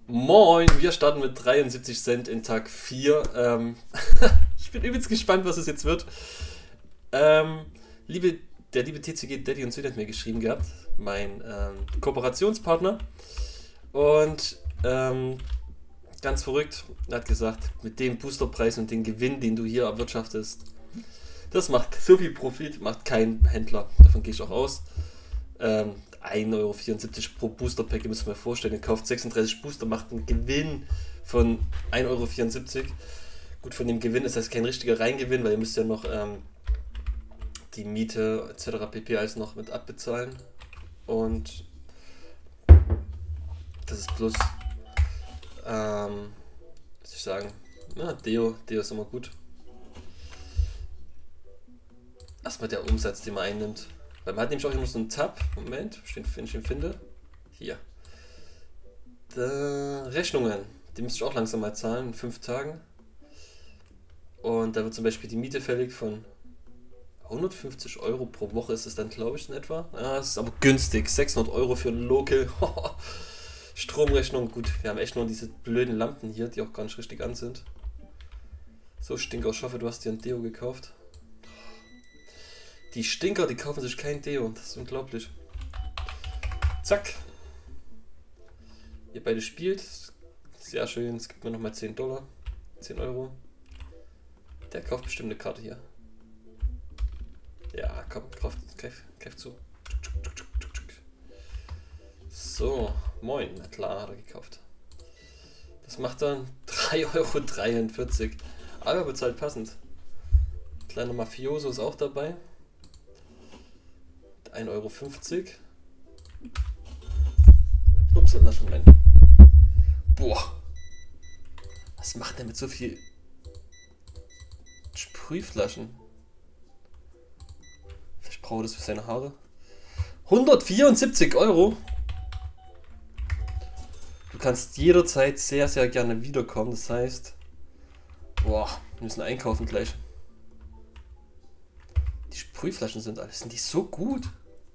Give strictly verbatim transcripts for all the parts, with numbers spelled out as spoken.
Moin, wir starten mit dreiundsiebzig Cent in Tag vier. Ähm, ich bin übelst gespannt, was es jetzt wird. Ähm, liebe, der liebe T C G Daddy und Süd hat mir geschrieben gehabt, mein ähm, Kooperationspartner. Und ähm, ganz verrückt, er hat gesagt, mit dem Boosterpreis und dem Gewinn, den du hier erwirtschaftest, das macht so viel Profit, macht kein Händler. Davon gehe ich auch aus. Ähm, ein Euro vierundsiebzig pro Booster Pack, ihr müsst euch mal vorstellen, ihr kauft sechsunddreißig Booster, macht einen Gewinn von ein Euro vierundsiebzig. Gut, von dem Gewinn ist das kein richtiger Reingewinn, weil ihr müsst ja noch ähm, die Miete et cetera pp. Alles noch mit abbezahlen. Und das ist plus, ähm, was soll ich sagen, ja, Deo, Deo ist immer gut. Erstmal der Umsatz, den man einnimmt. Weil man hat nämlich auch immer so einen Tab. Moment, wenn ich den finde. Hier. Da, Rechnungen. Die müsste ich auch langsam mal zahlen, in fünf Tagen. Und da wird zum Beispiel die Miete fällig von hundertfünfzig Euro pro Woche ist es dann, glaube ich, in etwa. Ja, das ist aber günstig. sechshundert Euro für ein Local. Stromrechnung, gut. Wir haben echt nur diese blöden Lampen hier, die auch gar nicht richtig an sind. So, Stinker, ich hoffe, du hast dir ein Deo gekauft. Die Stinker, die kaufen sich kein Deo. Das ist unglaublich. Zack. Ihr beide spielt. Sehr schön. Es gibt mir nochmal zehn Dollar. zehn Euro. Der kauft bestimmt eine Karte hier. Ja, komm, greif, greif, greif zu. So, moin. Na klar, hat er gekauft. Das macht dann drei Euro dreiundvierzig. Aber bezahlt passend. Kleiner Mafioso ist auch dabei. ein Euro fünfzig. Ups, lass schon rein. Boah. Was macht der mit so viel Sprühflaschen? Vielleicht braucht er das für seine Haare. hundertvierundsiebzig Euro. Du kannst jederzeit sehr, sehr gerne wiederkommen. Das heißt, boah, wir müssen einkaufen gleich. Die Sprühflaschen sind alles. Sind die so gut?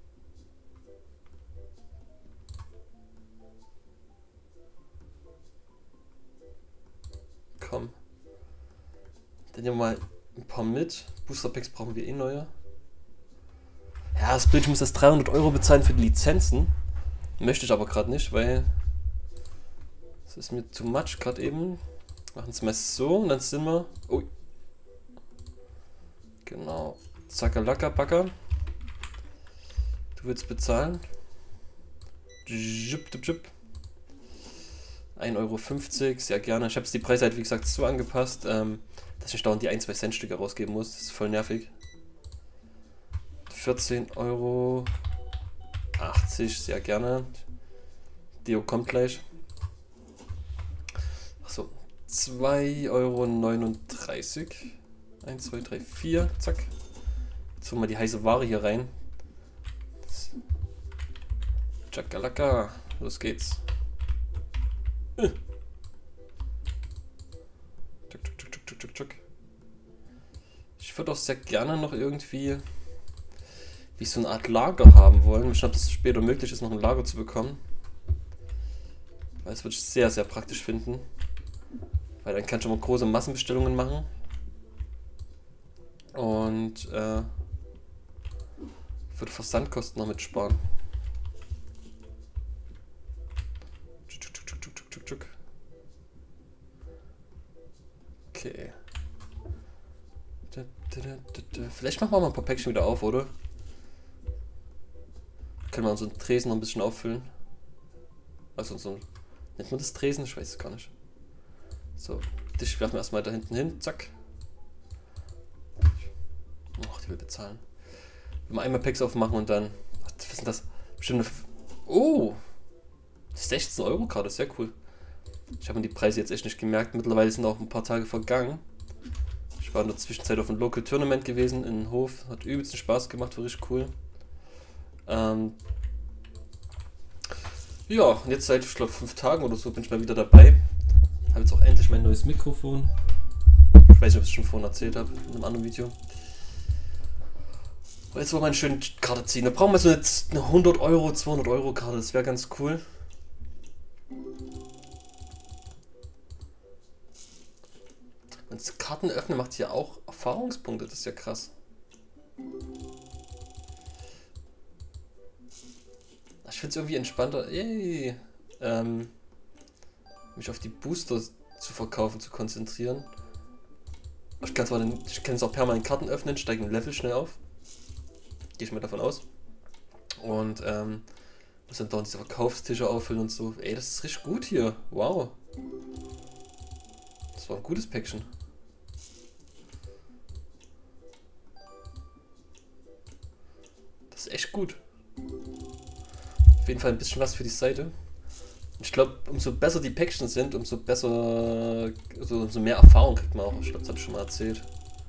Komm. Dann nehmen wir mal ein paar mit. Booster Packs brauchen wir eh neue. Ja, das Bild, ich muss das dreihundert Euro bezahlen für die Lizenzen. Möchte ich aber gerade nicht, weil das ist mir too much gerade eben. Machen es mal so und dann sind wir. Oh. Genau. Zackerlacker Backer. Du willst bezahlen. Jupp, jupp, jupp. ein Euro fünfzig, sehr gerne. Ich habe es die Preise halt wie gesagt so angepasst, ähm, dass ich nicht dauernd die ein zwei Cent Stücke rausgeben muss. Das ist voll nervig. vierzehn Euro achtzig, sehr gerne. Deo kommt gleich. Achso, zwei Euro neununddreißig. eins, zwei, drei, vier, zack. Jetzt holen wir die heiße Ware hier rein. Chakalaka, los geht's. Ich würde auch sehr gerne noch irgendwie wie so eine Art Lager haben wollen. Ich glaube, dass es später möglich ist, noch ein Lager zu bekommen. Weil das würde ich sehr, sehr praktisch finden. Weil dann kann ich schon mal große Massenbestellungen machen. Und äh, würde Versandkosten noch mitsparen. Okay. Vielleicht machen wir mal ein paar Päckchen wieder auf, oder? Können wir unseren Tresen noch ein bisschen auffüllen. Also so, nennt man das Tresen? Ich weiß es gar nicht. So, Tisch werfen wir erstmal da hinten hin. Zack. Ach, die will bezahlen. Wenn wir einmal Packs aufmachen und dann. Was ist denn das? Bestimmt eine. Oh! sechzehn Euro Karte, sehr cool. Ich habe mir die Preise jetzt echt nicht gemerkt. Mittlerweile sind auch ein paar Tage vergangen. Ich war in der Zwischenzeit auf einem Local Tournament gewesen in Hof. Hat übelst Spaß gemacht, war richtig cool. Ähm ja, und jetzt seit, ich glaube, fünf Tagen oder so bin ich mal wieder dabei. Habe jetzt auch endlich mein neues Mikrofon. Ich weiß nicht, ob ich es schon vorhin erzählt habe, in einem anderen Video. Und jetzt wollen wir eine schöne Karte ziehen. Da brauchen wir so jetzt eine hundert Euro, zweihundert Euro Karte. Das wäre ganz cool. Und das Kartenöffnen macht hier auch Erfahrungspunkte, das ist ja krass. Ich finde es irgendwie entspannter, ey, ähm, mich auf die Booster zu verkaufen, zu konzentrieren. Ich kann zwar den, ich kann es auch permanent Karten öffnen, steige ein Level schnell auf. Gehe ich mal davon aus. Und ähm, muss dann dauernd diese Verkaufstische auffüllen und so. Ey, das ist richtig gut hier. Wow. Das war ein gutes Päckchen. Das ist echt gut. Auf jeden Fall ein bisschen was für die Seite. Ich glaube, umso besser die Päckchen sind, umso besser, also umso mehr Erfahrung kriegt man auch. Ich glaube, das habe ich schon mal erzählt.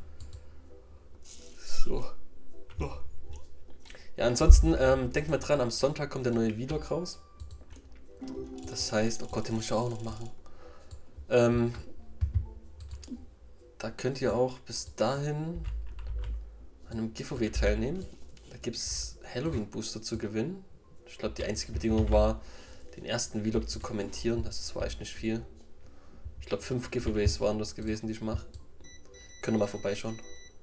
So. Ja, ansonsten, ähm, denkt mal dran, am Sonntag kommt der neue Vlog raus. Das heißt, oh Gott, den muss ich auch noch machen. Ähm, da könnt ihr auch bis dahin an einem Giveaway teilnehmen. Da gibt es Halloween-Booster zu gewinnen. Ich glaube, die einzige Bedingung war, den ersten Vlog zu kommentieren. Das war echt nicht viel. Ich glaube, fünf Giveaways waren das gewesen, die ich mache. Könnt ihr mal vorbeischauen.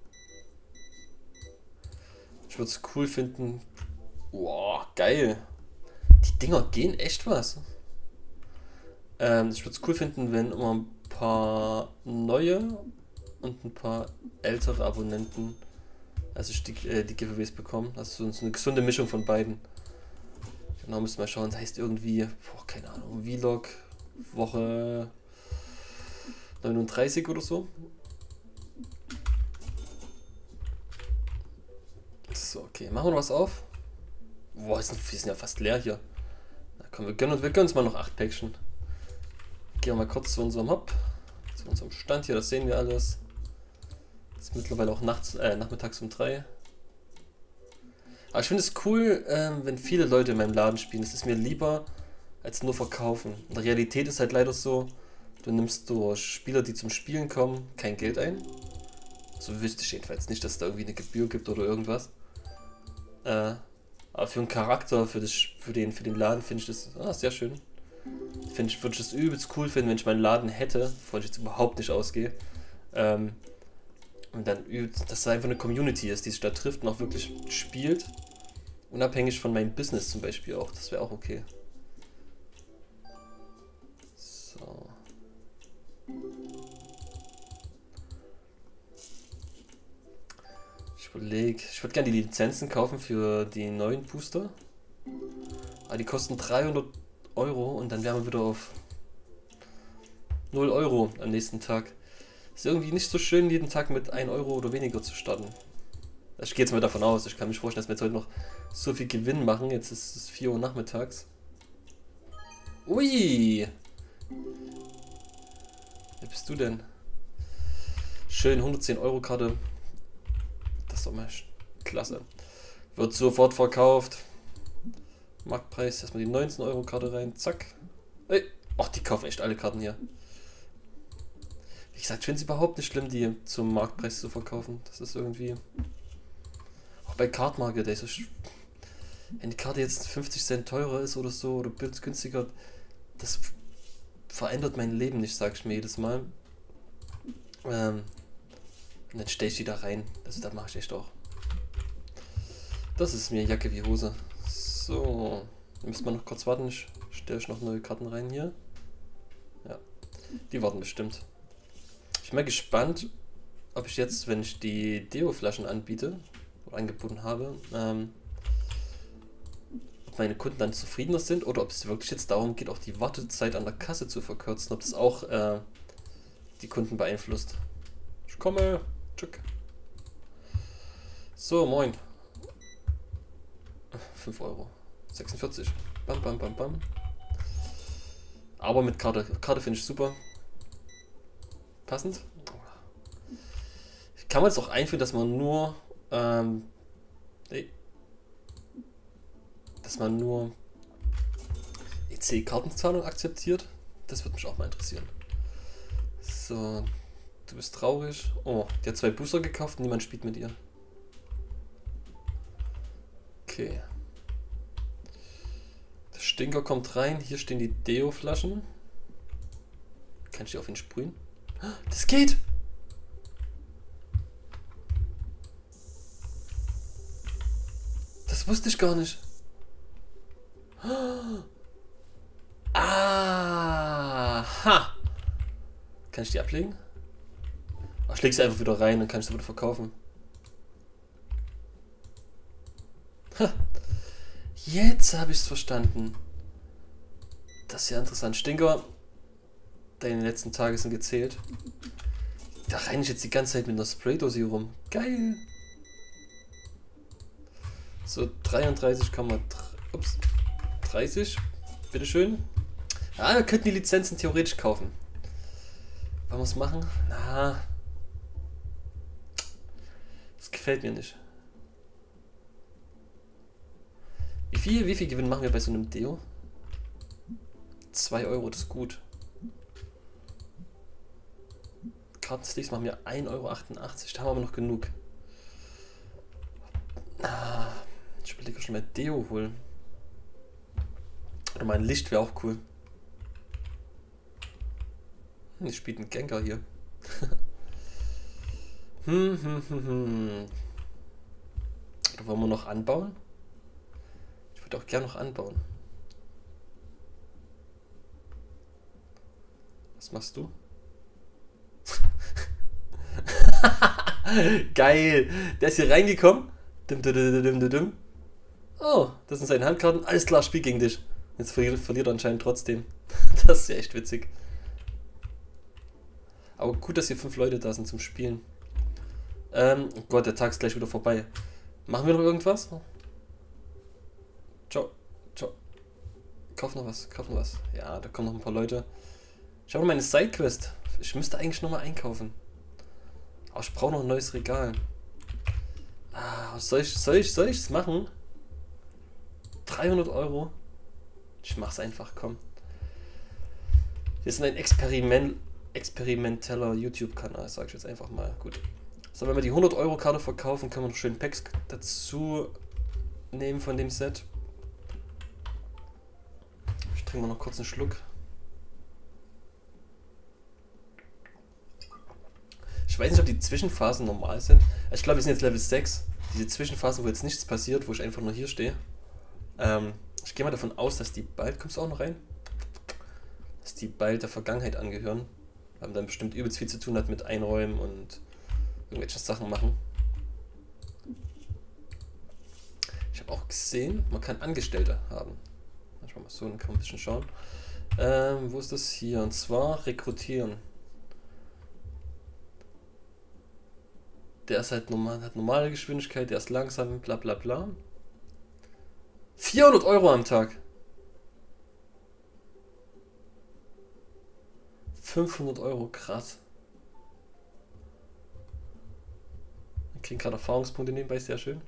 Ich würde es cool finden. Boah, geil. Die Dinger gehen echt was. Ähm, ich würde es cool finden, wenn immer ein paar neue und ein paar ältere Abonnenten, also die, äh, die Giveaways bekommen. Also so eine gesunde Mischung von beiden. Genau, müssen wir mal schauen. Das heißt irgendwie, boah, keine Ahnung, Vlog Woche neununddreißig oder so. So, okay, machen wir noch was auf. Boah, wir sind ja fast leer hier. Na komm, wir gönnen, wir gönnen uns mal noch acht Päckchen. Gehen wir mal kurz zu unserem Hub, zu unserem Stand hier, das sehen wir alles. Ist mittlerweile auch nachts, äh, nachmittags um drei. Aber ich finde es cool, ähm, wenn viele Leute in meinem Laden spielen. Das ist mir lieber als nur verkaufen. In der Realität ist halt leider so, du nimmst durch Spieler, die zum Spielen kommen, kein Geld ein. So wüsste ich jedenfalls nicht, dass es da irgendwie eine Gebühr gibt oder irgendwas. Äh, aber für einen Charakter, für, das, für, den, für den Laden finde ich das ah, sehr schön. Finde ich, würde ich das übelst cool finden, wenn ich meinen Laden hätte, wovon ich jetzt überhaupt nicht ausgehe. Ähm, und dann, dass es einfach eine Community ist, die sich da trifft und auch wirklich spielt. Unabhängig von meinem Business zum Beispiel auch. Das wäre auch okay. So. Ich überlege, ich würde gerne die Lizenzen kaufen für die neuen Booster. Aber die kosten dreihundert Euro und dann wären wir wieder auf null Euro am nächsten Tag. Ist irgendwie nicht so schön, jeden Tag mit ein Euro oder weniger zu starten. Ich gehe jetzt mal davon aus, ich kann mich vorstellen, dass wir jetzt heute noch so viel Gewinn machen. Jetzt ist es vier Uhr nachmittags. Ui! Wer bist du denn? Schön, hundertzehn Euro Karte. Das ist doch mal klasse. Wird sofort verkauft. Marktpreis, erstmal die neunzehn Euro Karte rein. Zack. Ey. Ach, die kaufen echt alle Karten hier. Wie gesagt, ich finde es überhaupt nicht schlimm, die zum Marktpreis zu verkaufen. Das ist irgendwie... Auch bei Card Market, ey, so wenn die Karte jetzt fünfzig Cent teurer ist oder so, oder günstiger, das verändert mein Leben nicht, sag ich mir jedes Mal. Ähm, und dann stelle ich die da rein. Also das mache ich echt auch. Das ist mir Jacke wie Hose. So, dann müssen wir noch kurz warten. Ich stelle ich noch neue Karten rein hier. Ja, die warten bestimmt. Ich bin mal gespannt, ob ich jetzt, wenn ich die Deo-Flaschen anbiete, oder angeboten habe, ähm, ob meine Kunden dann zufriedener sind oder ob es wirklich jetzt darum geht, auch die Wartezeit an der Kasse zu verkürzen, ob das auch äh, die Kunden beeinflusst. Ich komme. Tschück. So, moin. fünf Euro. sechsundvierzig. Bam, bam, bam, bam. Aber mit Karte. Karte finde ich super. Passend. Kann man es auch einführen, dass man nur ähm, nee, dass man nur E C-Kartenzahlung akzeptiert? Das würde mich auch mal interessieren. So, du bist traurig. Oh, die hat zwei Booster gekauft und niemand spielt mit ihr. Okay. Der Stinker kommt rein. Hier stehen die Deo-Flaschen. Kann ich die auf ihn sprühen? Das geht! wusste ich gar nicht. Aha. Kann ich die ablegen? Ach, ich leg sie einfach wieder rein, dann kann ich sie wieder verkaufen. Ha. Jetzt habe ich es verstanden. Das ist ja interessant. Stinker, deine letzten Tage sind gezählt. Da reine ich jetzt die ganze Zeit mit einer Spraydose hier rum. Geil. So, dreiunddreißig Komma dreißig. Bitteschön. Ah, wir könnten die Lizenzen theoretisch kaufen. Wollen wir es machen? Na. Das gefällt mir nicht. Wie viel, wie viel Gewinn machen wir bei so einem Deo? zwei Euro, das ist gut. Kartensticks machen wir ein Euro achtundachtzig, da haben wir aber noch genug. Ah, ich überlege schon mal Deo holen. Oder mein Licht wäre auch cool. Hm, ich spiele einen Gengar hier. hm, hm, hm, hm. Oder wollen wir noch anbauen? Ich würde auch gerne noch anbauen. Was machst du? Geil! Der ist hier reingekommen. Dim, dim, dim, dim, dim, dim. Oh, das sind seine Handkarten. Alles klar, Spiel gegen dich. Jetzt verliert, verliert er anscheinend trotzdem. Das ist ja echt witzig. Aber gut, dass hier fünf Leute da sind zum Spielen. Ähm, oh Gott, der Tag ist gleich wieder vorbei. Machen wir noch irgendwas? Ciao. Ciao. Kauf noch was, kauf noch was. Ja, da kommen noch ein paar Leute. Ich habe noch meine Sidequest. Ich müsste eigentlich nochmal einkaufen. Aber ich brauche noch ein neues Regal. Ah, soll ich, soll ich, soll ich es machen? dreihundert Euro? Ich mach's einfach, komm. Wir sind ein Experiment, experimenteller YouTube-Kanal, sag ich jetzt einfach mal. Gut. So, wenn wir die hundert Euro Karte verkaufen, können wir noch schön Packs dazu nehmen von dem Set. Ich trinke mal noch kurz einen Schluck. Ich weiß nicht, ob die Zwischenphasen normal sind. Ich glaube, wir sind jetzt Level sechs. Diese Zwischenphasen, wo jetzt nichts passiert, wo ich einfach nur hier stehe. Ähm, ich gehe mal davon aus, dass die bald, kommst du auch noch rein? Dass die bald der Vergangenheit angehören. Weil man dann bestimmt übelst viel zu tun hat mit Einräumen und irgendwelche Sachen machen. Ich habe auch gesehen, man kann Angestellte haben. Manchmal mal so, dann kann man ein bisschen schauen. Ähm, wo ist das hier? Und zwar rekrutieren. Der ist halt normal, hat normale Geschwindigkeit, der ist langsam, bla bla bla. vierhundert Euro am Tag. fünfhundert Euro, krass. Wir kriegen gerade Erfahrungspunkte nebenbei, sehr schön.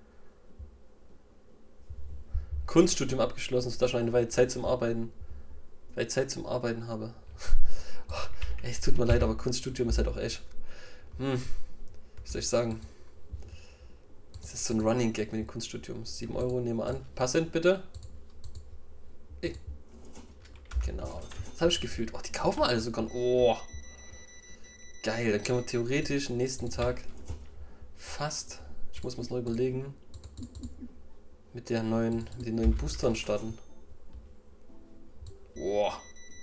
Kunststudium abgeschlossen, sodass ich eine Weile Zeit zum Arbeiten, weil ich Zeit zum Arbeiten habe. Oh, ey, es tut mir leid, aber Kunststudium ist halt auch echt. Hm. Wie soll ich sagen? Das ist so ein Running Gag mit dem Kunststudium. sieben Euro, nehmen wir an. Passend bitte. Ey. Genau. Das habe ich gefühlt. Oh, die kaufen wir alle sogar. Oh. Geil. Dann können wir theoretisch den nächsten Tag fast, ich muss mir das neu überlegen, mit der neuen, mit den neuen Boostern starten. Boah.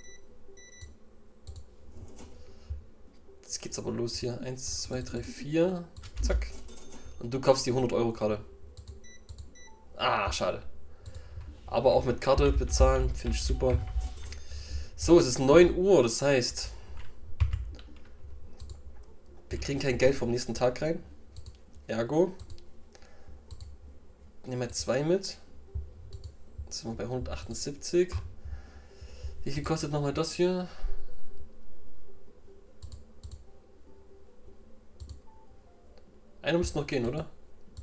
Jetzt geht's aber los hier. eins, zwei, drei, vier. Zack. Und du kaufst die hundert Euro Karte. Ah, schade. Aber auch mit Karte bezahlen, finde ich super. So, es ist neun Uhr, das heißt, wir kriegen kein Geld vom nächsten Tag rein. Ergo. Nehmen wir zwei mit. Jetzt sind wir bei hundertachtundsiebzig. Wie viel kostet nochmal das hier? Einer müsste noch gehen, oder?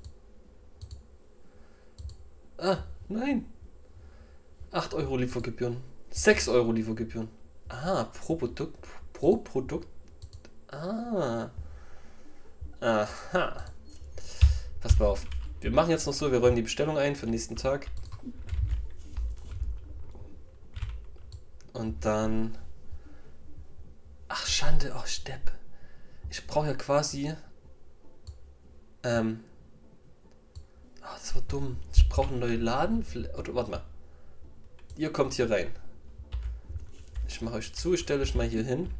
Ah, nein. acht Euro Liefergebühren. sechs Euro Liefergebühren. Ah, pro Produkt. Pro Produkt. Ah. Aha. Pass mal auf. Wir machen jetzt noch so, wir räumen die Bestellung ein für den nächsten Tag. Und dann... Ach, Schande. Oh, Stepp. Ich brauche ja quasi... Ähm... Oh, das war dumm. Ich brauche einen neuen Laden. Oder, warte mal. Ihr kommt hier rein. Ich mache euch zu, ich stelle euch mal hier hin.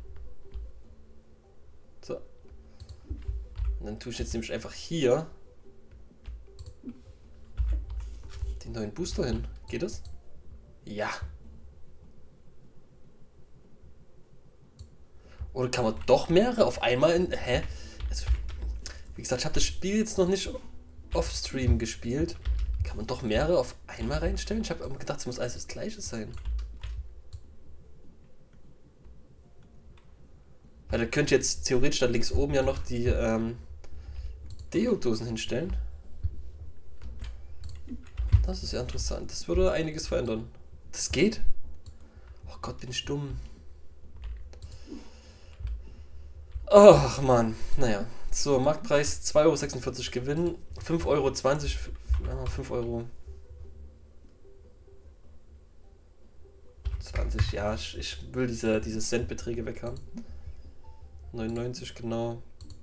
So. Und dann tue ich jetzt nämlich einfach hier den neuen Booster hin. Geht das? Ja. Oder kann man doch mehrere auf einmal in... Hä? Also, wie gesagt, ich habe das Spiel jetzt noch nicht off-stream gespielt. Kann man doch mehrere auf einmal reinstellen? Ich habe immer gedacht, es muss alles das gleiche sein. Weil da könnte ich jetzt theoretisch dann links oben ja noch die ähm, Deo-Dosen hinstellen. Das ist ja interessant. Das würde einiges verändern. Das geht? Oh Gott, bin ich dumm. Ach man, naja. So, Marktpreis zwei Euro sechsundvierzig Gewinn, fünf Euro zwanzig, ja, fünf Euro zwanzig, ja, ich, ich will diese, diese Centbeträge weg haben. neunundneunzig, genau.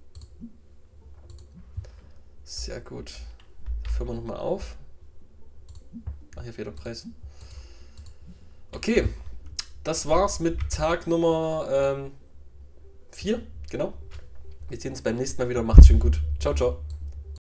Sehr gut. Führen wir nochmal auf. Ach, hier fehlt der Preis. Okay, das war's mit Tag Nummer ähm, vier, genau. Wir sehen uns beim nächsten Mal wieder. Macht's schön gut. Ciao, ciao.